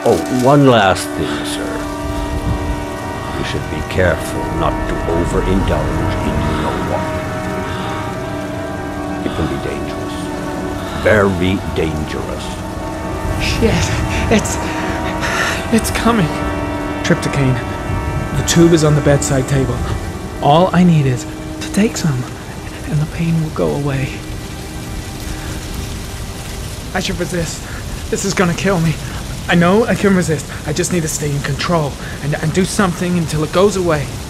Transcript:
Oh, one last thing, sir. You should be careful not to overindulge in you-know-what. It can be dangerous. Very dangerous. Shit, it's coming. Trypticane. The tube is on the bedside table. All I need is to take some, and the pain will go away. I should resist. This is gonna kill me. I know I can resist. I just need to stay in control and do something until it goes away.